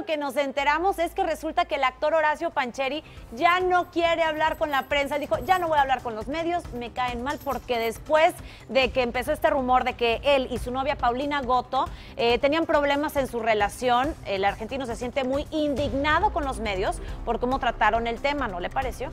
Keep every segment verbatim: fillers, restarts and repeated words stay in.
que nos enteramos es que resulta que el actor Horacio Pancheri ya no quiere hablar con la prensa. Dijo, ya no voy a hablar con los medios, me caen mal, porque después de que empezó este rumor de que él y su novia Paulina Gotto eh, tenían problemas en su relación, el argentino se siente muy indignado con los medios por cómo trataron el tema, ¿no le pareció?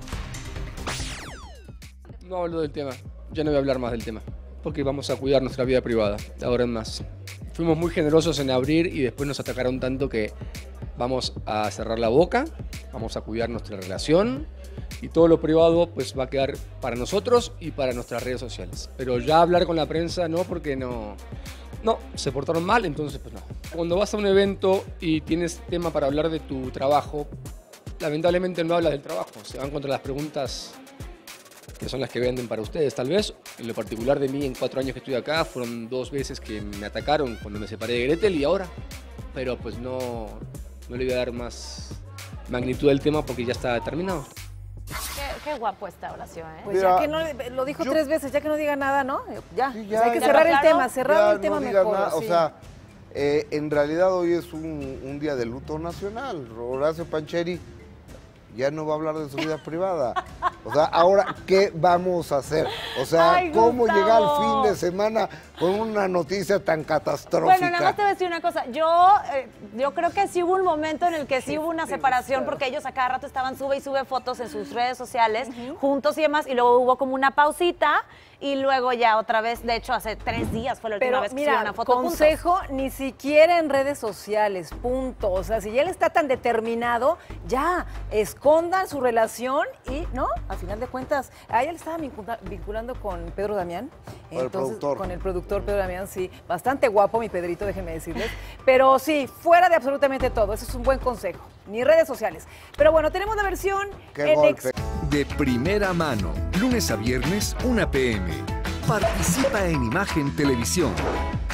No hablo del tema, ya no voy a hablar más del tema, porque vamos a cuidar nuestra vida privada, de ahora en más. Fuimos muy generosos en abrir y después nos atacaron tanto que vamos a cerrar la boca, vamos a cuidar nuestra relación y todo lo privado pues va a quedar para nosotros y para nuestras redes sociales. Pero ya hablar con la prensa no, porque no, no, se portaron mal, entonces pues no. Cuando vas a un evento y tienes tema para hablar de tu trabajo, lamentablemente no hablas del trabajo, se van contra las preguntas que son las que venden para ustedes, tal vez. En lo particular de mí, en cuatro años que estoy acá, fueron dos veces que me atacaron cuando me separé de Gretel y ahora. Pero pues no, no le voy a dar más magnitud al tema porque ya está terminado. Qué, qué guapo está Horacio, ¿eh? Pues Mira, ya que no, lo dijo yo, tres veces, ya que no diga nada, ¿no? Ya, sí, ya hay que ya, cerrar ya, el tema, cerrar ya el tema no digas mejor. nada, Sí. O sea, eh, en realidad hoy es un, un día de luto nacional. Horacio Pancheri ya no va a hablar de su vida privada. O sea, ahora, ¿qué vamos a hacer? O sea, Ay, ¿cómo Gustavo. llegar al fin de semana con una noticia tan catastrófica? Bueno, nada más te voy a decir una cosa. Yo, eh, yo creo que sí hubo un momento en el que sí hubo una separación, porque ellos a cada rato estaban sube y sube fotos en sus redes sociales, uh-huh. juntos y demás, y luego hubo como una pausita, y luego ya otra vez, de hecho, hace tres días fue la última Pero vez que mira, subieron una foto consejo, juntos. ni siquiera en redes sociales, punto. O sea, si ya él está tan determinado, ya, escondan su relación y, ¿no? A final de cuentas, a ella le estaba vincula- vinculando con Pedro Damián. Con el productor. Con el productor Pedro Damián, sí. Bastante guapo, mi Pedrito, déjenme decirles. Pero sí, fuera de absolutamente todo. Ese es un buen consejo. Ni redes sociales. Pero bueno, tenemos la versión Qué en golpe. ex... De primera mano, lunes a viernes, una p m Participa en Imagen Televisión.